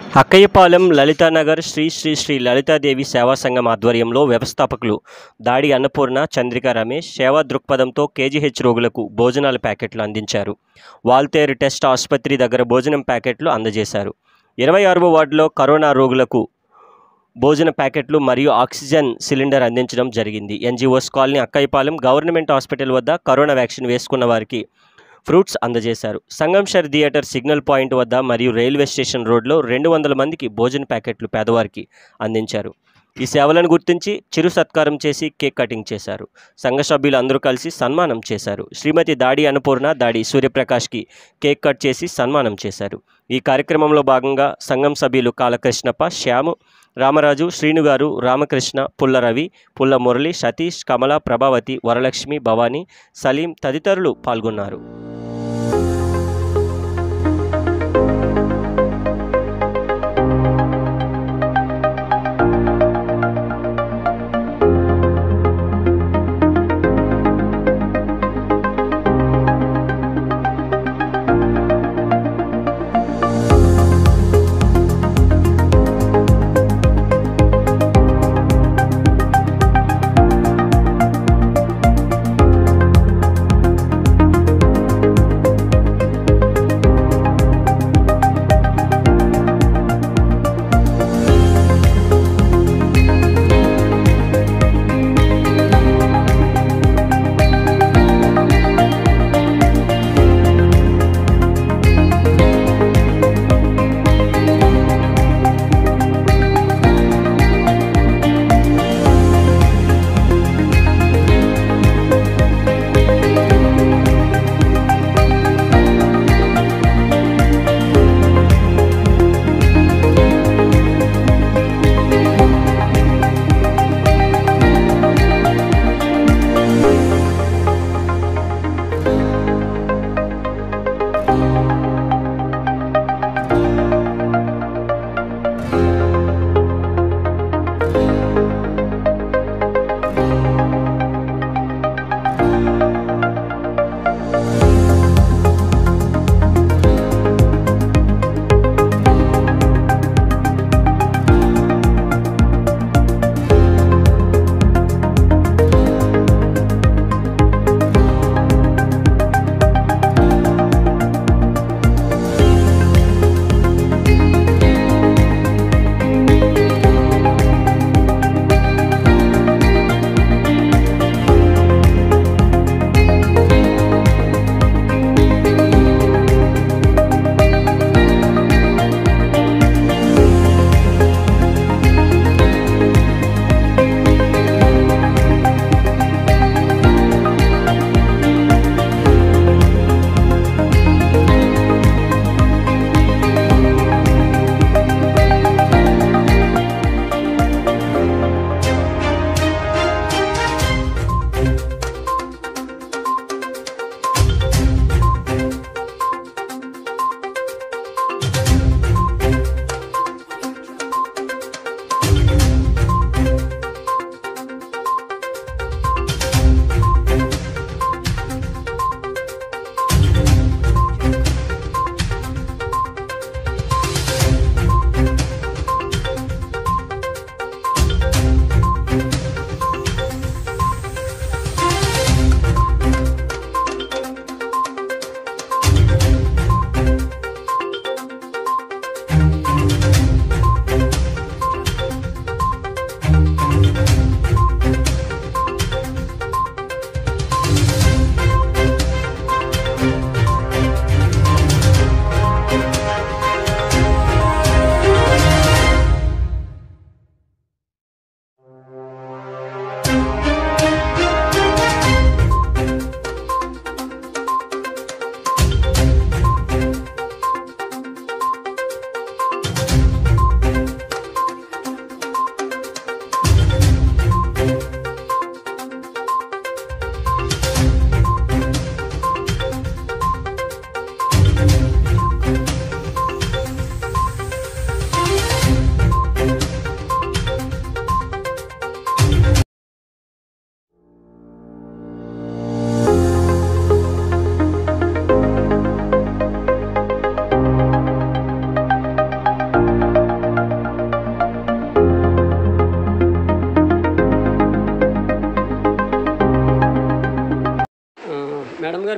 అక్కయ్యపాలెం లలితానగర్ శ్రీ శ్రీ శ్రీ లలితాదేవి సేవా సంఘం ఆధ్వర్యంలో వ్యవస్థాపకులు దాడి అన్నపూర్ణ చంద్రిక రమేష్ సేవా దృక్పథంతో కేజీహెచ్ రోగులకు భోజనాల ప్యాకెట్లు అందించారు. వాల్తేరు టెస్ట్ ఆసుపత్రి దగ్గర భోజనం ప్యాకెట్లు అందజేశారు. 26వ వార్డులో కరోనా రోగులకు భోజన ప్యాకెట్లు మరియు ఆక్సిజన్ సిలిండర్ అందించడం జరిగింది. NGOs colony Akkayyapalem government hospital వద్ద కరోనా వ్యాక్సిన్ వేసుకున్న వారికి ఫ్రూట్స్ అందజేశారు. సంగంషర్ థియేటర్ సిగ్నల్ పాయింట్ వద్ద మరియు రైల్వే స్టేషన్ రోడ్లో 200 మందికి భోజన ప్యాకెట్లు పేదవారికి అందించారు. ఈ సేవలను గుర్తించి చిరు సత్కారం చేసి కేక్ కటింగ్ చేశారు. సంఘ సభ్యులు అందరూ కలిసి సన్మానం చేశారు. శ్రీమతి దాడి అన్నపూర్ణ, దాడి సూర్యప్రకాష్కి కేక్ కట్ చేసి సన్మానం చేశారు. ఈ కార్యక్రమంలో భాగంగా సంఘం సభ్యులు కాలకృష్ణప్ప, శ్యాము, రామరాజు, శ్రీనుగారు, రామకృష్ణ, పుల్ల రవి, పుల్ల మురళి, సతీష్, కమల, ప్రభావతి, వరలక్ష్మి, భవానీ, సలీం తదితరులు పాల్గొన్నారు.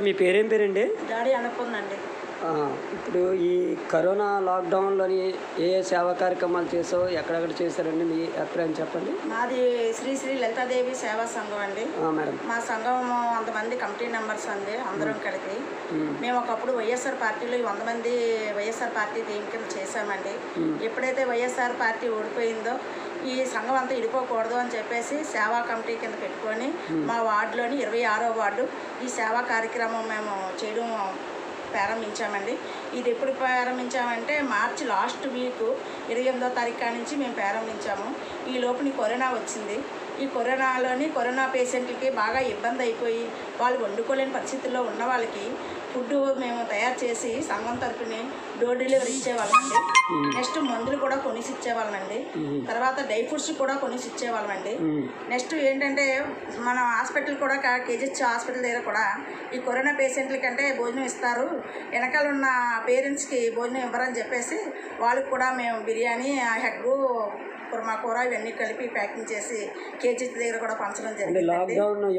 మీ పేరేం పేరండి? దాడి అనుకుందండి. ఇప్పుడు ఈ కరోనా లాక్డౌన్లోని ఏ సేవా కార్యక్రమాలు చేసావు, ఎక్కడెక్కడ చేశారండి? మీ అభిప్రాయం చెప్పండి. మాది శ్రీ శ్రీ లలితాదేవి సేవా సంఘం అండి. మేడం, మా సంఘం 100 మంది కమిటీ మెంబర్స్ అండి, అందరం కలిపి. మేము ఒకప్పుడు వైఎస్ఆర్ పార్టీలో 100 మంది వైఎస్ఆర్ పార్టీ టీం కింద చేశామండి. ఎప్పుడైతే వైఎస్ఆర్ పార్టీ ఓడిపోయిందో ఈ సంఘం అంతా ఇడిపోకూడదు అని చెప్పేసి సేవా కమిటీ కింద పెట్టుకొని మా వార్డులోని 26వ వార్డు ఈ సేవా కార్యక్రమం మేము చేయడం ప్రారంభించామండి. ఇది ఎప్పుడు ప్రారంభించామంటే మార్చి లాస్ట్ వీక్ 28వ తారీఖు నుంచి మేము ప్రారంభించాము. ఈ లోపుని కరోనా వచ్చింది. ఈ కరోనా పేషెంట్లకి బాగా ఇబ్బంది అయిపోయి వాళ్ళు వండుకోలేని పరిస్థితుల్లో ఉన్న వాళ్ళకి ఫుడ్ మేము తయారు చేసి సంఘం తరపుని డోర్ డెలివరీ ఇచ్చేవాళ్ళమండి. నెక్స్ట్ మందులు కూడా కొనిసి ఇచ్చేవాళ్ళమండి. తర్వాత డ్రై ఫ్రూట్స్ కూడా కొనిసి ఇచ్చేవాళ్ళమండి. నెక్స్ట్ ఏంటంటే మన హాస్పిటల్ కూడా కేజీహెచ్ హాస్పిటల్ దగ్గర కూడా ఈ కరోనా పేషెంట్లకంటే భోజనం ఇస్తారు, వెనకాల ఉన్న పేరెంట్స్కి భోజనం ఇవ్వరని చెప్పేసి వాళ్ళకి కూడా మేము బిర్యానీ, హెగ్గు, కుర్మా కూర ఇవన్నీ కలిపి ప్యాకింగ్ చేసి కేజీహెచ్ దగ్గర కూడా పంచడం జరిగింది.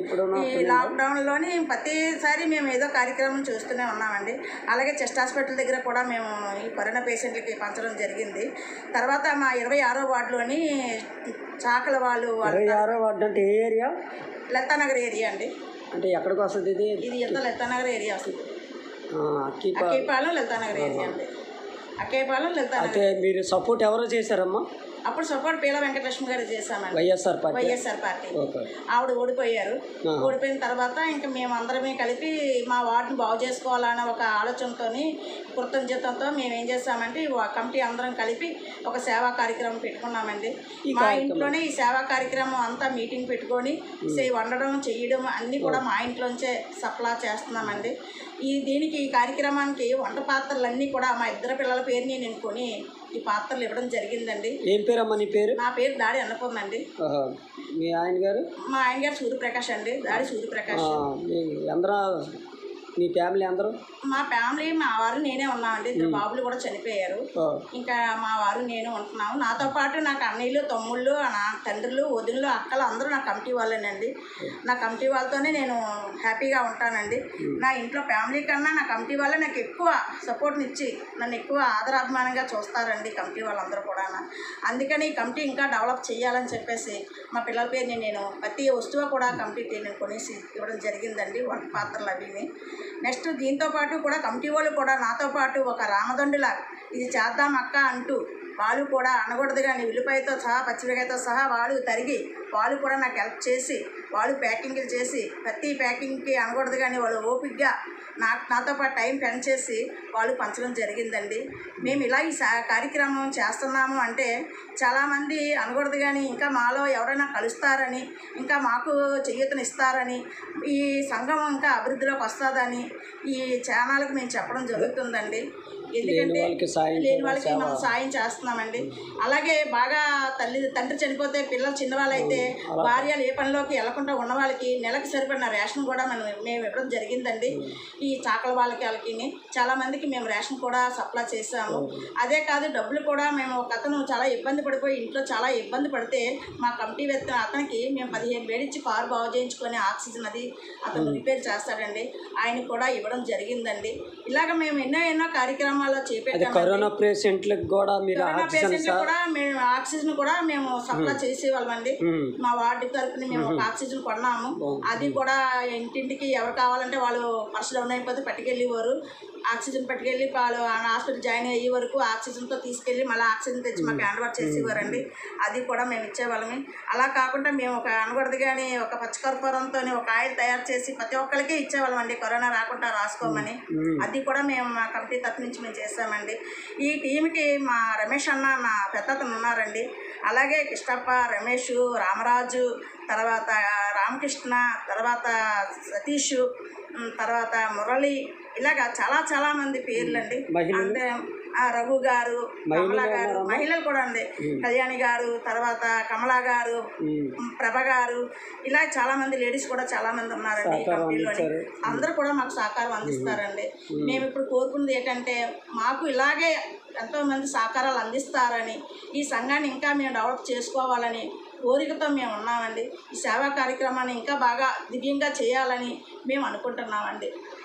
ఈ లాక్డౌన్లోని ప్రతిసారి మేము ఏదో కార్యక్రమం చూస్తూనే ఉన్నామండి. అలాగే చెస్ట్ హాస్పిటల్ దగ్గర కూడా మేము ఈ కరోనా పేషెంట్లకి పంచడం జరిగింది. తర్వాత మా 26వ వార్డులోని చాకల వాళ్ళు 26వ వార్డు అంటే ఏ ఏరియా? లలితానగర్ ఏరియా అండి. అంటే ఎక్కడికి వస్తుంది ఇది? ఇది ఎంత లలితానగర్ ఏరియా వస్తుంది. అక్కేపాలెం లలితానగర్ ఏరియా అండి. అక్కేపాలెం లలితానగర్. అంటే మీరు సపోర్ట్ ఎవరో చేశారమ్మా? అప్పుడు సపోర్ట్ పీల వెంకటలక్ష్మి గారు చేశామండి. YSR party. ఆవిడ ఓడిపోయారు. ఓడిపోయిన తర్వాత ఇంకా మేము అందరమే కలిపి మా వార్డుని బాగు చేసుకోవాలన్న ఒక ఆలోచనతో కృతజ్ఞతతో మేము ఏం చేస్తామంటే కమిటీ అందరం కలిపి ఒక సేవా కార్యక్రమం పెట్టుకున్నామండి. మా ఇంట్లోనే ఈ సేవా కార్యక్రమం అంతా మీటింగ్ పెట్టుకొని వండడం చేయడం అన్నీ కూడా మా ఇంట్లోంచే సప్లా చేస్తున్నామండి. దీనికి ఈ కార్యక్రమానికి వంట పాత్రలన్నీ కూడా మా ఇద్దరు పిల్లల పేరుని నేను కొని ఈ పాత్రలు ఇవ్వడం జరిగిందండి. ఏం పేరమ్మా నీ పేరు? నా పేరు దాడి అన్నపూర్ణండి. మీ ఆయన గారు? మా ఆయన గారు సూర్యప్రకాష్ అండి. దాడి సూర్యప్రకాష్. మీ ఫ్యామిలీ అందరూ? మా ఫ్యామిలీ మా వారు నేనే ఉన్నామండి. 2 బాబులు కూడా చనిపోయారు. ఇంకా మా వారు నేను ఉంటున్నాము. నాతో పాటు నాకు అన్నయ్యలు, తమ్ముళ్ళు, నా తండ్రులు, వదినలు, అక్కలు అందరూ నా కమిటీ వాళ్ళేనండి. నా కమిటీ వాళ్ళతోనే నేను హ్యాపీగా ఉంటానండి. నా ఇంట్లో ఫ్యామిలీ కన్నా నా కమిటీ వాళ్ళే నాకు ఎక్కువ సపోర్ట్ని ఇచ్చి నన్ను ఎక్కువ ఆదరాభిమానంగా చూస్తారండి కమిటీ వాళ్ళందరూ కూడా. అందుకని ఈ కమిటీ ఇంకా డెవలప్ చేయాలని చెప్పేసి మా పిల్లల పేరుని నేను ప్రతి వస్తువు కూడా కమిటీకి నేను కొనేసి ఇవ్వడం జరిగిందండి, వంట పాత్రలు అవిని. నెక్స్ట్ దీంతో పాటు కూడా కమిటీ వాళ్ళు కూడా నాతో పాటు ఒక రామదండులా ఇది చేద్దాం అక్క అంటూ వాళ్ళు కూడా అనకూడదు కానీ ఉల్లిపాయతో సహా పచ్చిమిరకాయతో సహా వాళ్ళు తరిగి వాళ్ళు కూడా నాకు హెల్ప్ చేసి వాళ్ళు ప్యాకింగ్లు చేసి ప్రతి ప్యాకింగ్కి అనకూడదు కానీ వాళ్ళు ఓపికగా నాతో పాటు టైం స్పెండ్ చేసి వాళ్ళు పంచడం జరిగిందండి. మేము ఇలా ఈ కార్యక్రమం చేస్తున్నాము అంటే చాలామంది అనకూడదు కానీ ఇంకా మాలో ఎవరైనా కలుస్తారని, ఇంకా మాకు చేయూతనిస్తారని, ఈ సంఘం ఇంకా అభివృద్ధిలోకి వస్తుందని ఈ ఛానల్కి మేము చెప్పడం జరుగుతుందండి. ఎందుకంటే లేని వాళ్ళకి మనం సాయం చేస్తున్నామండి. అలాగే బాగా తండ్రి చనిపోతే పిల్లలు చిన్నవాళ్ళైతే భార్యలు ఏ పనిలోకి వెళ్లకుండా ఉన్న వాళ్ళకి నెలకు సరిపడిన రేషన్ కూడా మేము ఇవ్వడం జరిగిందండి. ఈ చాకల వాళ్ళకి చాలామందికి మేము రేషన్ కూడా సప్లై చేసాము. అదే కాదు డబ్బులు కూడా మేము ఒక అతను చాలా ఇబ్బంది పడిపోయి ఇంట్లో చాలా ఇబ్బంది పడితే మా కమిటీ వ్యక్తి అతనికి మేము 15 వేలు ఇచ్చి కారు బాగు చేయించుకొని ఆక్సిజన్ అది అతను రిపేర్ చేస్తాడండి, ఆయన కూడా ఇవ్వడం జరిగిందండి. ఇలాగ మేము ఎన్నో కార్యక్రమాలు కరోనా పేషెంట్లకు కూడా మేము ఆక్సిజన్ కూడా మేము సప్లై చేసేవాళ్ళమండి. మా వార్డు తరఫున మేము ఒక ఆక్సిజన్ కొన్నాము. అది కూడా ఇంటింటికి ఎవరు కావాలంటే వాళ్ళు పర్స్ డౌన్ అయిపోతే పట్టుకెళ్ళేవారు. ఆక్సిజన్ పట్టుకెళ్ళి వాళ్ళు హాస్పిటల్ జాయిన్ అయ్యే వరకు ఆక్సిజన్తో తీసుకెళ్ళి మళ్ళీ ఆక్సిజన్ తెచ్చి మాకు హ్యాండ్ ఓవర్ చేసేవారండి. అది కూడా మేము ఇచ్చేవాళ్ళమే. అలా కాకుండా మేము ఒక అనకూడదు కానీ ఒక పచ్చకర్పూరంతో ఒక ఆయిల్ తయారు చేసి ప్రతి ఒక్కరికి ఇచ్చేవాళ్ళమండి, కరోనా రాకుండా రాసుకోమని. అది కూడా మేము మా కమిటీ తరఫు నుంచి మేము చేసామండి. ఈ టీంకి మా రమేష్ అన్న నా పెద్దతను ఉన్నారండి. అలాగే కృష్ణప్ప, రమేష్, రామరాజు, తర్వాత రామకృష్ణ, తర్వాత సతీష్, తర్వాత మురళి, ఇలాగా చాలా మంది పేర్లండి. అంటే రఘు గారు, కమలా గారు, మహిళలు కూడా అండి, కళ్యాణి గారు, తర్వాత కమలా గారు, ప్రభ గారు, ఇలా చాలా మంది లేడీస్ కూడా చాలా మంది ఉన్నారండి ఈ కమిటీలోని. అందరూ కూడా మాకు సహకారం అందిస్తారండి. మేము ఇప్పుడు కోరుకున్నది ఏంటంటే మాకు ఇలాగే ఎంతోమంది సహకారాలు అందిస్తారని, ఈ సంఘాన్ని ఇంకా మేము డెవలప్ చేసుకోవాలని కోరికతో మేము ఉన్నామండి. ఈ సేవా కార్యక్రమాన్ని ఇంకా బాగా దివ్యంగా చేయాలని మేము అనుకుంటున్నామండి.